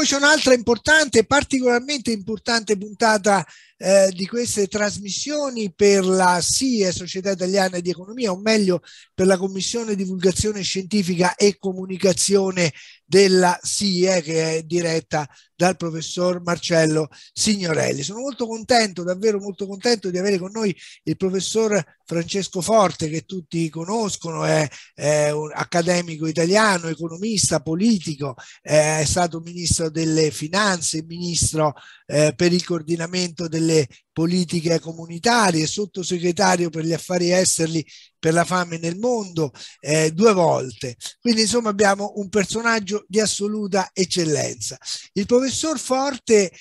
poi c'è un'altra importante, particolarmente importante puntata di queste trasmissioni per la SIE, Società Italiana di Economia, o meglio per la Commissione Divulgazione Scientifica e Comunicazione della SIE, che è diretta dal professor Marcello Signorelli. Sono molto contento, davvero molto contento di avere con noi il professor Francesco Forte, che tutti conoscono, è un accademico italiano, economista, politico, è stato ministro delle finanze, ministro per il coordinamento delle politiche comunitarie, sottosegretario per gli affari esteri per la fame nel mondo 2 volte. Quindi insomma abbiamo un personaggio di assoluta eccellenza. Il professor Forte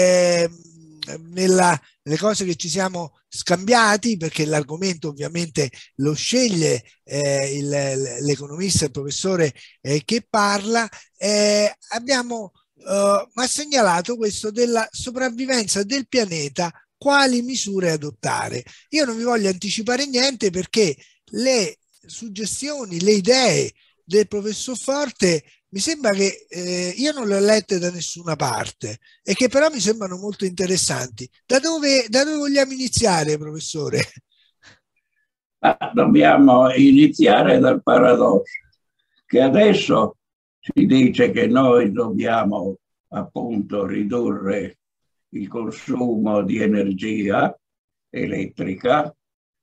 nelle cose che ci siamo scambiati, perché l'argomento ovviamente lo sceglie l'economista, il professore che parla, abbiamo ha segnalato questo della sopravvivenza del pianeta, quali misure adottare. Io non vi voglio anticipare niente, perché le suggestioni, le idee del professor Forte mi sembra che io non le ho lette da nessuna parte e che però mi sembrano molto interessanti. Da dove vogliamo iniziare, professore? Dobbiamo iniziare dal paradosso, che adesso si dice che noi dobbiamo appunto ridurre il consumo di energia elettrica,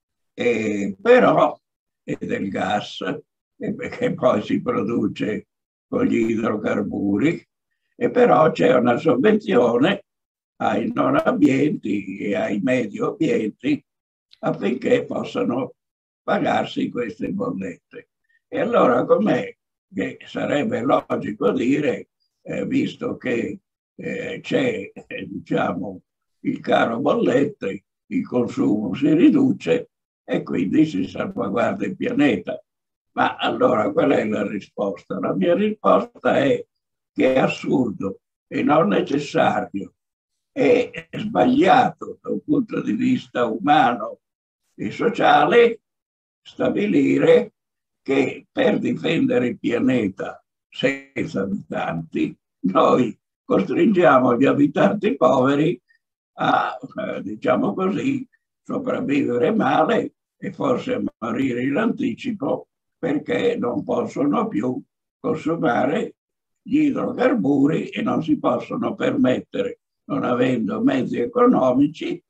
però, e del gas, perché poi si produce con gli idrocarburi, e però c'è una sovvenzione ai non abbienti e ai medio abbienti affinché possano pagarsi queste bollette. E allora com'è che sarebbe logico dire, visto che c'è diciamo il caro bollette, il consumo si riduce e quindi si salvaguarda il pianeta. Ma allora qual è la risposta? La mia risposta è che è assurdo e non necessario, è sbagliato da un punto di vista umano e sociale stabilire che per difendere il pianeta senza abitanti noi costringiamo gli abitanti poveri a, diciamo così, sopravvivere male e forse morire in anticipo, perché non possono più consumare gli idrocarburi e non si possono permettere, non avendo mezzi economici,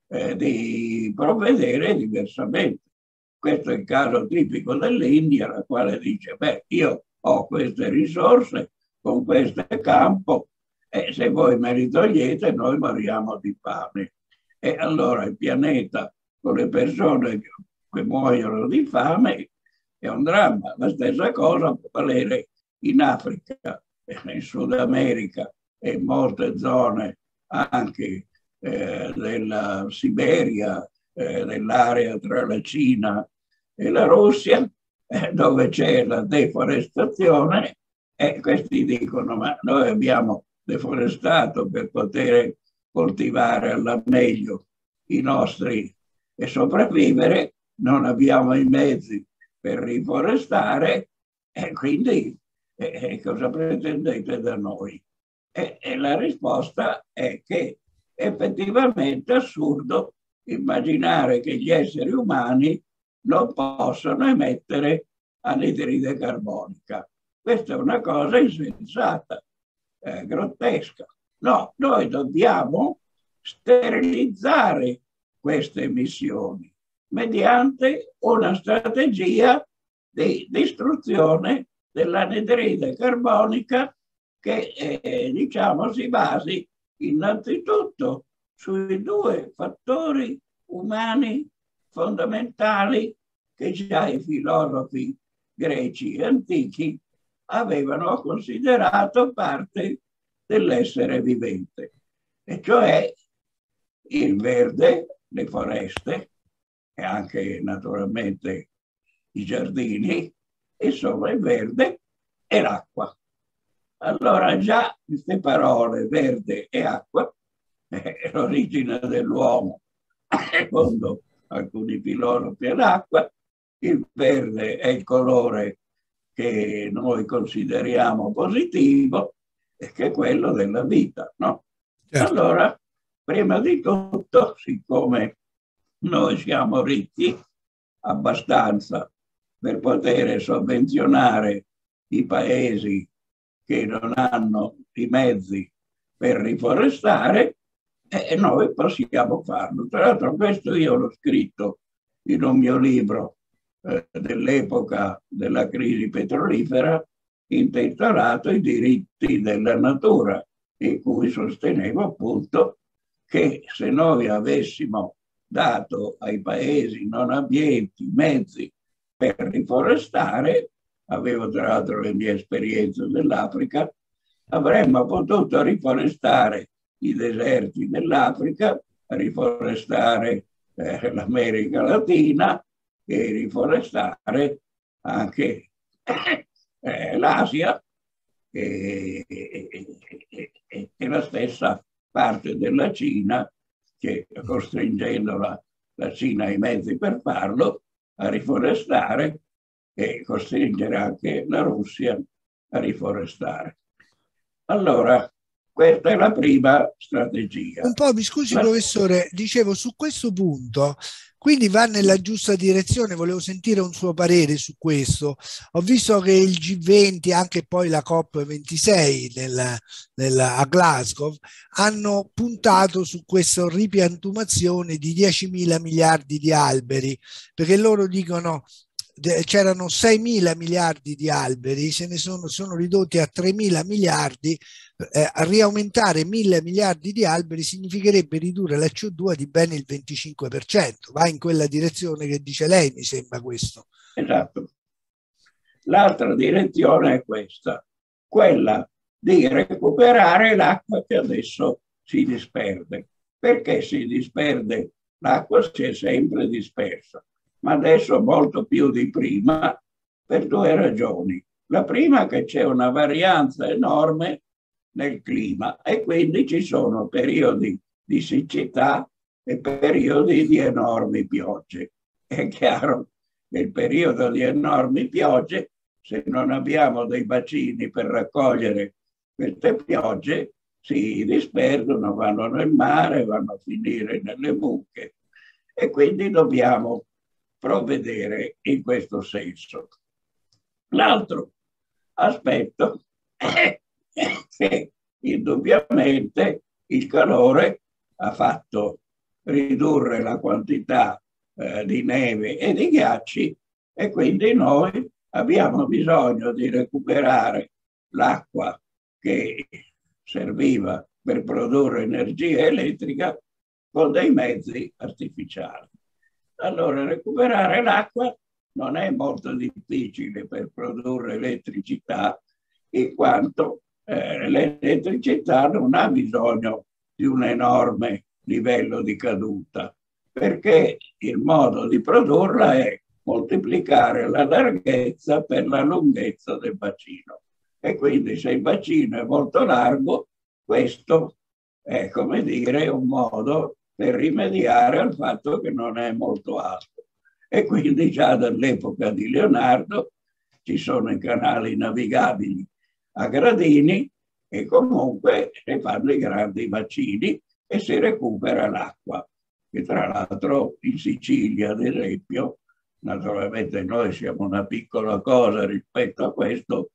di provvedere diversamente. Questo è il caso tipico dell'India, la quale dice: beh, io ho queste risorse con questo campo e se voi me li togliete noi moriamo di fame. E allora il pianeta con le persone che muoiono di fame è un dramma. La stessa cosa può valere in Africa, in Sud America e in molte zone anche della Siberia, dell'area tra la Cina e la Russia, dove c'è la deforestazione, e questi dicono: ma noi abbiamo deforestato per poter coltivare alla meglio i nostri e sopravvivere, non abbiamo i mezzi per riforestare, e quindi cosa pretendete da noi? E la risposta è che effettivamente è assurdo immaginare che gli esseri umani non possano emettere anidride carbonica. Questa è una cosa insensata, grottesca. No, noi dobbiamo sterilizzare queste emissioni mediante una strategia di distruzione dell'anidride carbonica che diciamo si basi innanzitutto sui 2 fattori umani fondamentali che già i filosofi greci e antichi avevano considerato parte dell'essere vivente, e cioè il verde, le foreste e anche naturalmente i giardini, insomma il verde e l'acqua. Allora già queste parole, verde e acqua, l'origine dell'uomo, secondo alcuni filosofi, è l'acqua. Il verde è il colore che noi consideriamo positivo che è quello della vita, no? Certo. Allora, prima di tutto, siccome noi siamo ricchi abbastanza per poter sovvenzionare i paesi che non hanno i mezzi per riforestare, noi possiamo farlo. Tra l'altro questo io l'ho scritto in un mio libro dell'epoca della crisi petrolifera, intitolato I diritti della natura, in cui sostenevo appunto che se noi avessimo dato ai paesi non abbienti mezzi per riforestare, avevo tra l'altro le mie esperienze dell'Africa, avremmo potuto riforestare i deserti dell'Africa, riforestare l'America Latina e riforestare anche l'Asia e la stessa parte della Cina, che costringendo la Cina ai mezzi per farlo a riforestare e costringere anche la Russia a riforestare. Allora, questa è la prima strategia. Un po', mi scusi professore, dicevo su questo punto, quindi va nella giusta direzione, volevo sentire un suo parere su questo. Ho visto che il G20, anche poi la COP26 a Glasgow, hanno puntato su questa ripiantumazione di 10.000 miliardi di alberi, perché loro dicono c'erano 6.000 miliardi di alberi, sono ridotti a 3.000 miliardi. A riaumentare 1.000 miliardi di alberi significherebbe ridurre la CO2 di ben il 25%. Va in quella direzione che dice lei, mi sembra questo. Esatto. L'altra direzione è questa, quella di recuperare l'acqua che adesso si disperde. Perché si disperde? L'acqua si è sempre dispersa, ma adesso molto più di prima, per due ragioni. La prima è che c'è una varianza enorme nel clima e quindi ci sono periodi di siccità e periodi di enormi piogge. È chiaro che il periodo di enormi piogge, se non abbiamo dei bacini per raccogliere queste piogge, si disperdono, vanno nel mare, vanno a finire nelle buche e quindi dobbiamo provvedere in questo senso. L'altro aspetto è che indubbiamente il calore ha fatto ridurre la quantità di neve e di ghiacci e quindi noi abbiamo bisogno di recuperare l'acqua che serviva per produrre energia elettrica con dei mezzi artificiali. Allora, recuperare l'acqua non è molto difficile per produrre elettricità, in quanto l'elettricità non ha bisogno di un enorme livello di caduta, perché il modo di produrla è moltiplicare la larghezza per la lunghezza del bacino. E quindi se il bacino è molto largo, questo è, come dire, un modo per rimediare al fatto che non è molto alto. E quindi già dall'epoca di Leonardo ci sono i canali navigabili a gradini e comunque si fanno i grandi bacini e si recupera l'acqua, che tra l'altro in Sicilia, ad esempio, naturalmente noi siamo una piccola cosa rispetto a questo,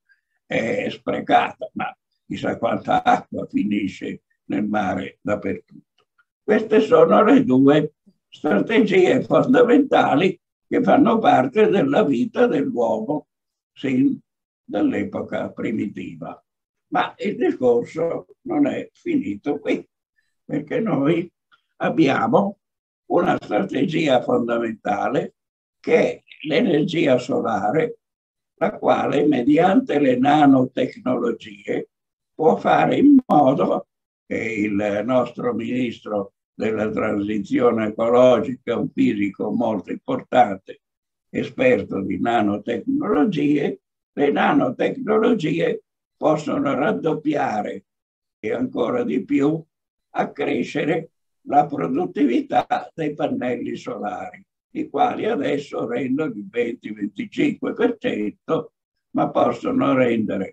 è sprecata, ma chissà quanta acqua finisce nel mare dappertutto. Queste sono le due strategie fondamentali che fanno parte della vita dell'uomo sin dall'epoca primitiva. Ma il discorso non è finito qui, perché noi abbiamo una strategia fondamentale che è l'energia solare, la quale mediante le nanotecnologie può fare in modo che il nostro ministro della transizione ecologica, un fisico molto importante, esperto di nanotecnologie, le nanotecnologie possono raddoppiare e ancora di più accrescere la produttività dei pannelli solari, i quali adesso rendono il 20-25%, ma possono rendere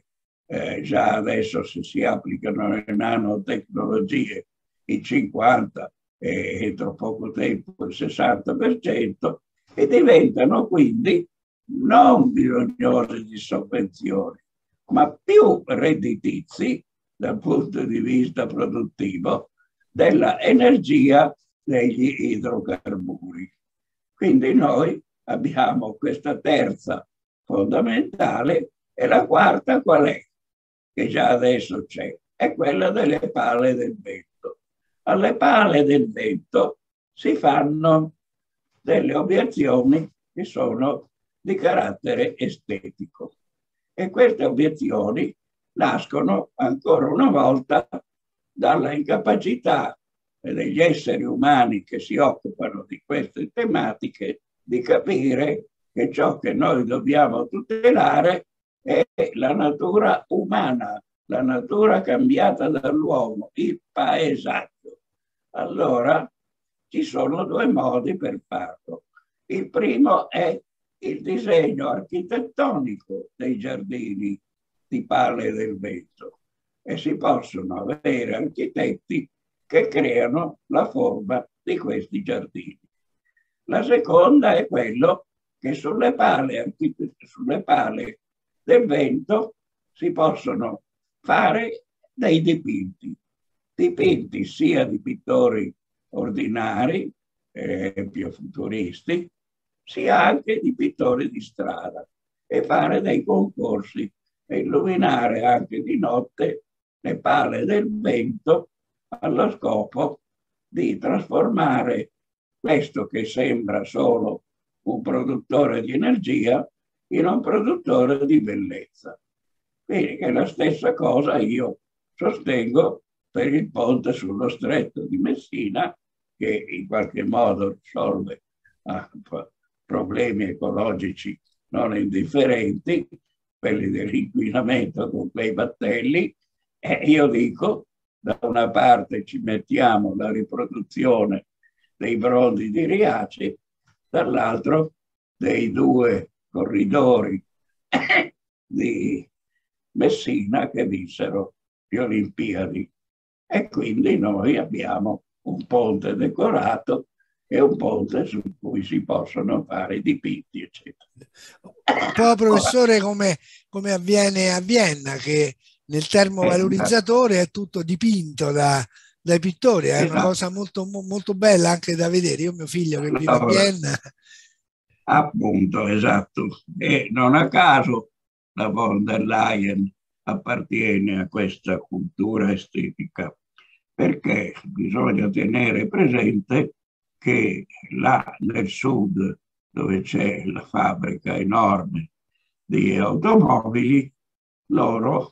già adesso si applicano le nanotecnologie il 50 e entro poco tempo il 60%, e diventano quindi non bisognosi di sovvenzioni, ma più redditizi dal punto di vista produttivo della energia degli idrocarburi. Quindi noi abbiamo questa terza fondamentale, e la quarta qual è? Che già adesso c'è, è quella delle pale del vento. Alle pale del vento si fanno delle obiezioni che sono di carattere estetico, e queste obiezioni nascono ancora una volta dalla incapacità degli esseri umani che si occupano di queste tematiche di capire che ciò che noi dobbiamo tutelare è la natura umana, la natura cambiata dall'uomo, il paesaggio. Allora ci sono due modi per farlo. Il primo è il disegno architettonico dei giardini di pale del vento, e si possono avere architetti che creano la forma di questi giardini. La seconda è quello che sulle pale del vento si possono fare dei dipinti sia di pittori ordinari, più futuristi, sia anche di pittori di strada, e fare dei concorsi e illuminare anche di notte le pale del vento allo scopo di trasformare questo che sembra solo un produttore di energia in un produttore di bellezza. Quindi è la stessa cosa io sostengo per il ponte sullo Stretto di Messina, che in qualche modo risolve problemi ecologici non indifferenti, quelli dell'inquinamento con quei battelli, e io dico, da una parte ci mettiamo la riproduzione dei brondi di Riace, dall'altro dei due corridori di Messina che vissero le Olimpiadi. E quindi noi abbiamo un ponte decorato e un ponte su cui si possono fare dipinti, eccetera. Un po', professore, come avviene a Vienna, che nel termovalorizzatore è tutto dipinto dai pittori, è una cosa molto, molto bella anche da vedere. Io ho mio figlio che vive a Vienna. Appunto, esatto. E non a caso la von der Leyen appartiene a questa cultura estetica, perché bisogna tenere presente che là nel sud, dove c'è la fabbrica enorme di automobili, loro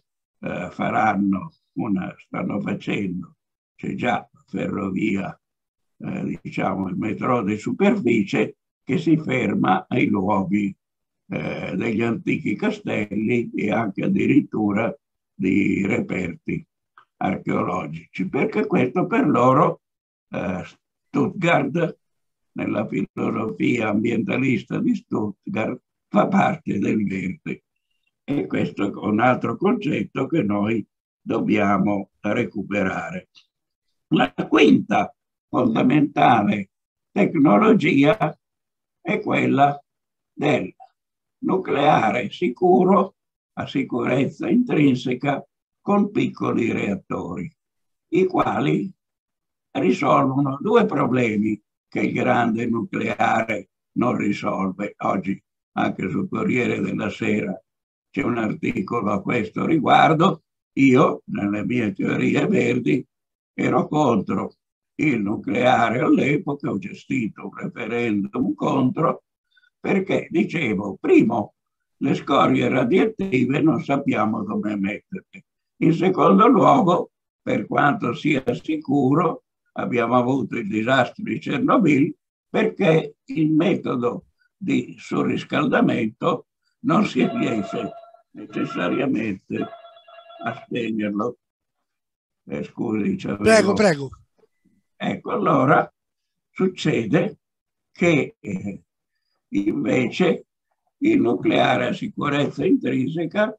stanno facendo, c'è già la ferrovia, diciamo il metro di superficie, che si ferma ai luoghi degli antichi castelli e anche addirittura di reperti archeologici, perché questo per loro Stuttgart, nella filosofia ambientalista di Stuttgart, fa parte del verde. E questo è un altro concetto che noi dobbiamo recuperare. La quinta fondamentale tecnologia è quella del nucleare sicuro, a sicurezza intrinseca, con piccoli reattori, i quali risolvono due problemi che il grande nucleare non risolve. Oggi anche sul Corriere della Sera c'è un articolo a questo riguardo. Io, nelle mie teorie verdi, ero contro il nucleare all'epoca, ho gestito un referendum contro, perché dicevo, primo, le scorie radioattive non sappiamo dove metterle. In secondo luogo, per quanto sia sicuro, abbiamo avuto il disastro di Chernobyl, perché il metodo di surriscaldamento non si riesce necessariamente a spegnerlo. Scusi, prego, prego. Ecco, allora succede che invece il nucleare a sicurezza intrinseca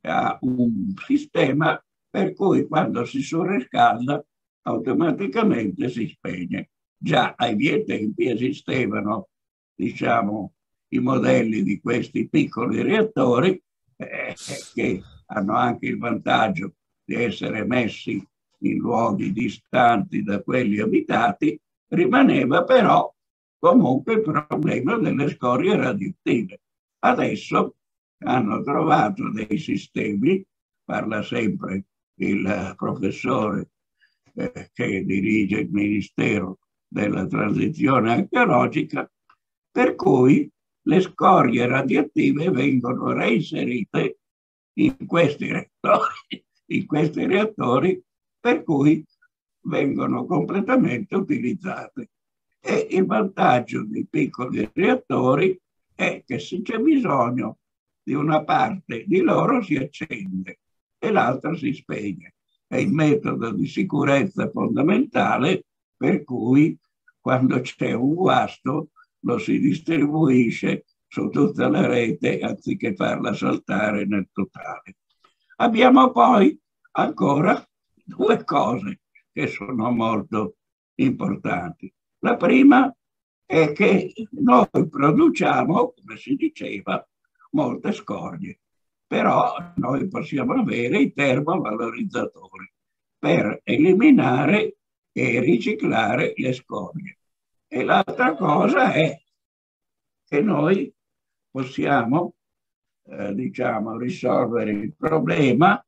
ha un sistema per cui quando si surriscalda automaticamente si spegne. Già ai miei tempi esistevano, diciamo, i modelli di questi piccoli reattori che hanno anche il vantaggio di essere messi in luoghi distanti da quelli abitati, rimaneva però comunque il problema delle scorie radioattive. Adesso hanno trovato dei sistemi, parla sempre il professore che dirige il Ministero della Transizione Archeologica, per cui le scorie radioattive vengono reinserite in questi reattori, per cui vengono completamente utilizzate. E il vantaggio dei piccoli reattori è che se c'è bisogno di una parte di loro si accende e l'altra si spegne. È il metodo di sicurezza fondamentale, per cui quando c'è un guasto lo si distribuisce su tutta la rete anziché farla saltare nel totale. Abbiamo poi ancora due cose che sono molto importanti. La prima è che noi produciamo, come si diceva, molte scorie, però noi possiamo avere i termovalorizzatori per eliminare e riciclare le scorie. E l'altra cosa è che noi possiamo, diciamo, risolvere il problema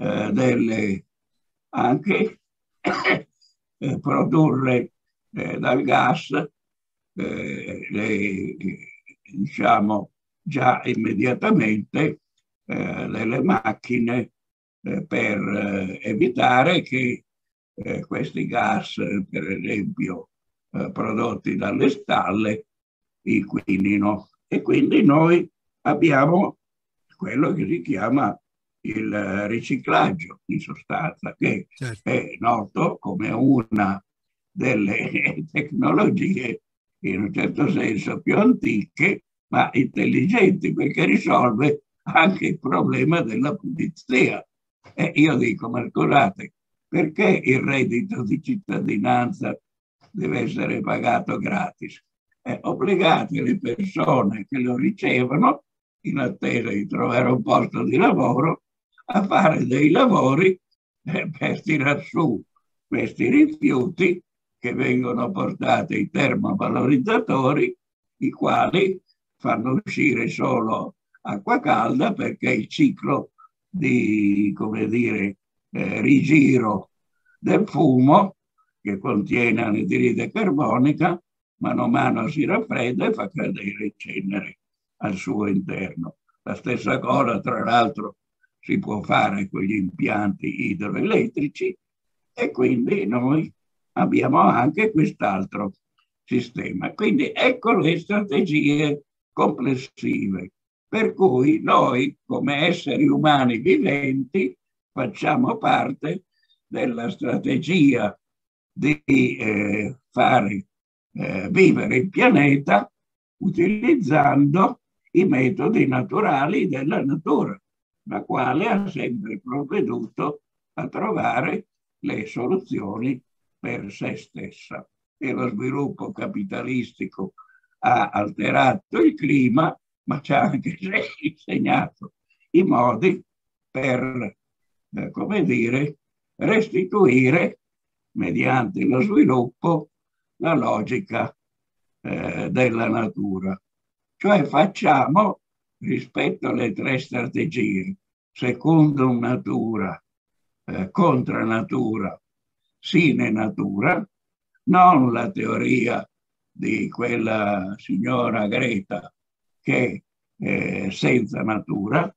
anche produrre dal gas diciamo già immediatamente delle macchine per evitare che questi gas, per esempio prodotti dalle stalle, inquinino. E quindi noi abbiamo quello che si chiama il riciclaggio, in sostanza, che è noto come una delle tecnologie in un certo senso più antiche ma intelligenti, perché risolve anche il problema della pulizia. E io dico, ma scusate, perché il reddito di cittadinanza deve essere pagato gratis? Obbligate le persone che lo ricevono, in attesa di trovare un posto di lavoro, a fare dei lavori per tirar su questi rifiuti che vengono portati ai termovalorizzatori, i quali fanno uscire solo acqua calda, perché il ciclo di, come dire, rigiro del fumo, che contiene anidride carbonica, mano a mano si raffredda e fa cadere cenere al suo interno. La stessa cosa, tra l'altro, si può fare con gli impianti idroelettrici, e quindi noi abbiamo anche quest'altro sistema. Quindi ecco le strategie complessive, per cui noi come esseri umani viventi facciamo parte della strategia di fare vivere il pianeta utilizzando i metodi naturali della natura, la quale ha sempre provveduto a trovare le soluzioni per se stessa. E lo sviluppo capitalistico ha alterato il clima, ma ci ha anche insegnato i modi per, come dire, restituire, mediante lo sviluppo, la logica della natura. Cioè facciamo, rispetto alle tre strategie, secundum natura, contra natura, sine natura, non la teoria di quella signora Greta che è senza natura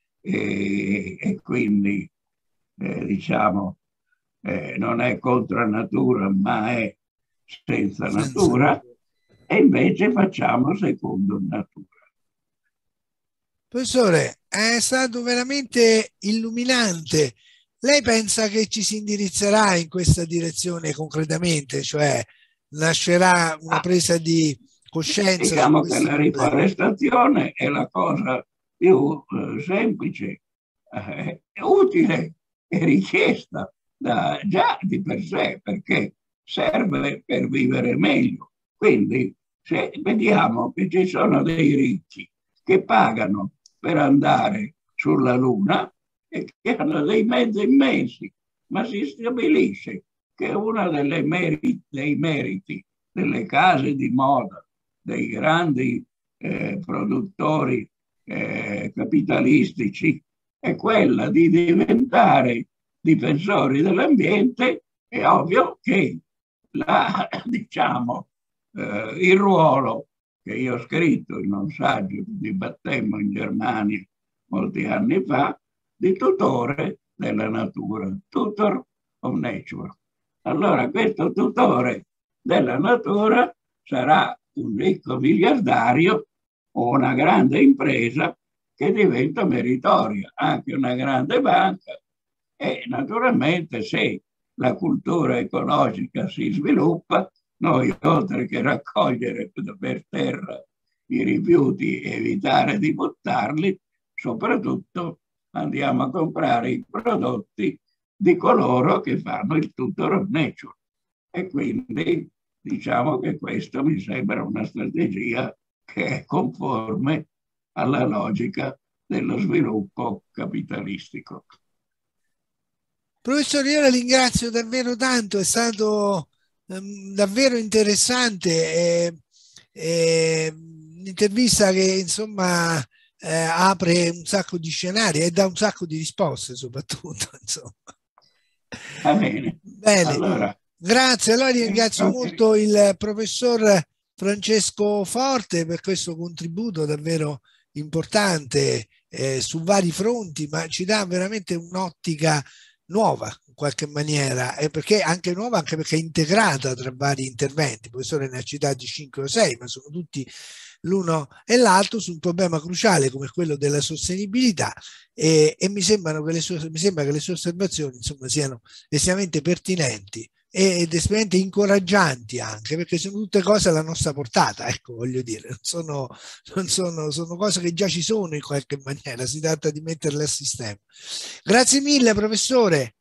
e quindi diciamo non è contra natura ma è senza natura, e invece facciamo secondo natura. Professore, è stato veramente illuminante. Lei pensa che ci si indirizzerà in questa direzione concretamente, cioè nascerà una presa di coscienza? Diciamo che la riforestazione è la cosa più semplice, è utile e richiesta già di per sé, perché serve per vivere meglio. Quindi se vediamo che ci sono dei ricchi che pagano per andare sulla Luna e che hanno dei mezzi immensi, ma si stabilisce che uno dei meriti delle case di moda, dei grandi produttori capitalistici, è quella di diventare difensori dell'ambiente. È ovvio che diciamo, il ruolo che io ho scritto in un saggio che dibattemmo in Germania molti anni fa, di tutore della natura, tutor of nature. Allora questo tutore della natura sarà un ricco miliardario o una grande impresa che diventa meritoria, anche una grande banca. E naturalmente se la cultura ecologica si sviluppa, noi oltre che raccogliere per terra i rifiuti e evitare di buttarli, soprattutto andiamo a comprare i prodotti di coloro che fanno il tutor of nature. E quindi diciamo che questo mi sembra una strategia che è conforme alla logica dello sviluppo capitalistico. Professore, io la ringrazio davvero tanto, è stato davvero interessante, un'intervista che insomma apre un sacco di scenari e dà un sacco di risposte soprattutto. Insomma. Va bene. Bene, Allora, grazie. Allora ringrazio molto il professor Francesco Forte per questo contributo davvero importante su vari fronti, ma ci dà veramente un'ottica nuova in qualche maniera, perché anche nuova anche perché è integrata tra vari interventi. Il professore ne ha citati 5 o 6, ma sono tutti l'uno e l'altro su un problema cruciale come quello della sostenibilità, e mi sembra che le sue osservazioni insomma siano estremamente pertinenti ed estremamente incoraggianti, anche perché sono tutte cose alla nostra portata, ecco, voglio dire, sono cose che già ci sono in qualche maniera, si tratta di metterle a sistema. Grazie mille professore.